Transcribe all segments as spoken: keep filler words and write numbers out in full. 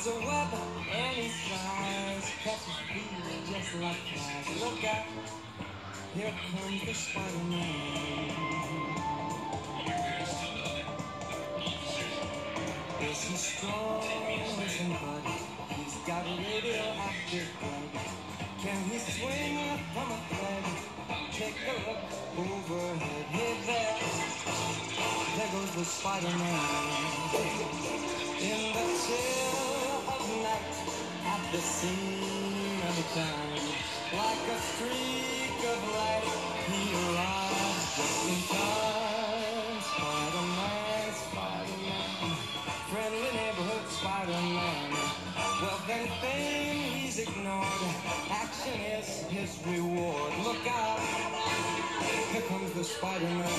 a web and he flies, catches feet just like flies. Look out, here comes the Spider-Man. Is he strong as somebody? He's got radioactive blood. Can he swing from a thread? Take a look overhead. Hey there, there goes the Spider-Man. In the chill of night, at the scene of a crime, like a streak of light, he arrives just in time. Spider-Man, Spider-Man, friendly neighborhood Spider-Man. Wealth and fame he's ignored, action is his reward. Look out, here comes the Spider-Man.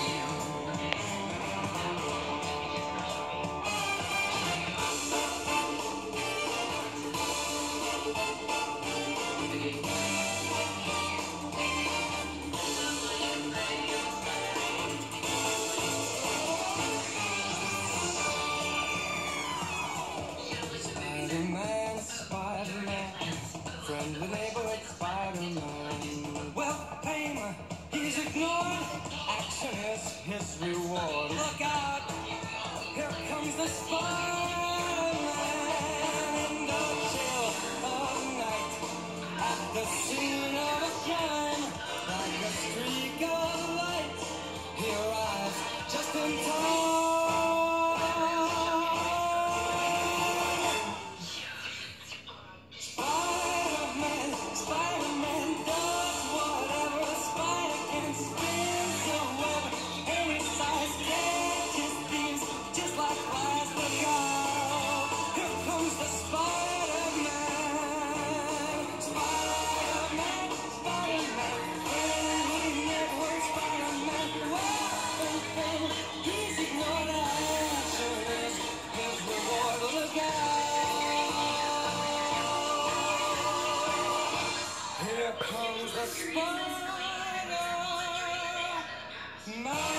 Spider-Man, Spider-Man, friendly neighborhood Spider-Man. Wealth, fame, he's ignored, action is his reward. Look out, here comes the Spider-Man. In the chill of night, at the scene of a crime, like a streak of light, he arrives just in time. Spider-Man, Spider-Man does whatever a spider can, spins a web any size, catches thieves just like flies. Look out, here comes the Spider-Man. Spider-Man, Spider-Man, friendly neighborhood Spider-Man. Wealth and fame, he's ignored, action is his reward. Look out, here comes the Spider-Man.